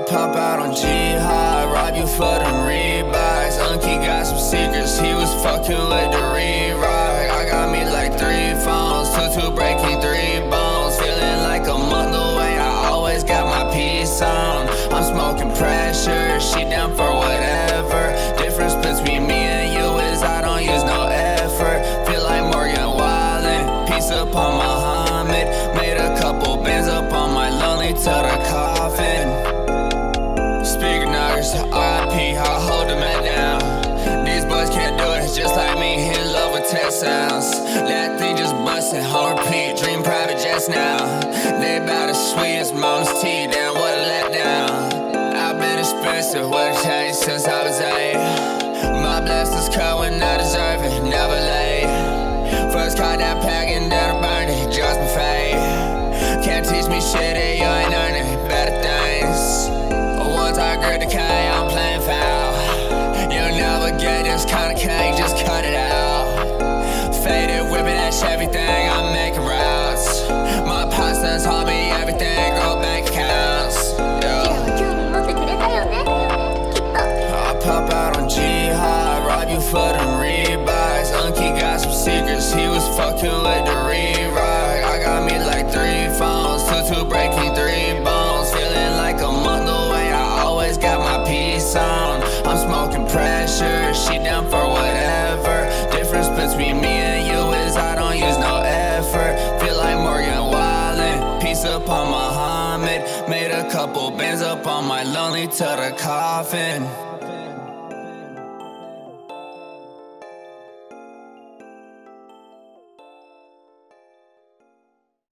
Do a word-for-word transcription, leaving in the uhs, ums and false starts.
pop out on Jihad, rob you for them Reeboks. Unky got some secrets, he was fucking with the re-rock. I got me like three phones, two two breaking three bones. Feeling like a month away, I always got my peace on. I'm smoking pressure, she down for whatever. Difference between me and you is I don't use no effort. Feel like Morgan Wallen, peace up on Muhammad. Made a couple bends up on my lonely to the coffin. Speaker knockers, R I P, I'll hold them at down. These boys can't do it, just like me, hit love with test sounds. That thing just bustin', on repeat, dream private jets now. They bout as sweet as mom's tea, damn what a letdown. I've been expensive, what a change since I was eight. My blessings come when I deserve it, never late. First caught that pack and then I burned it, just my fate. Can't teach me shit if you ain't earning better things. Once I grip the K, I'm playing foul. You'll never get this kind of cake, just cut it out. Faded, whipping that Chevy thing, I'm making routes. My pastas taught me everything, grow bank accounts. Yeah. I pop out on Jihad, rob you for them Reeboks. Unky got some secrets, he was fucking with the re-rock. I got me like three phones, two two breaking three bones. Feeling like a month away, I always got my peace on. I'm smoking pressure, she down for whatever. Difference between me and you is I don't use no effort. Feel like Morgan Wallen, peace up on Muhammad. Made a couple bends up on my lonely to the coffin.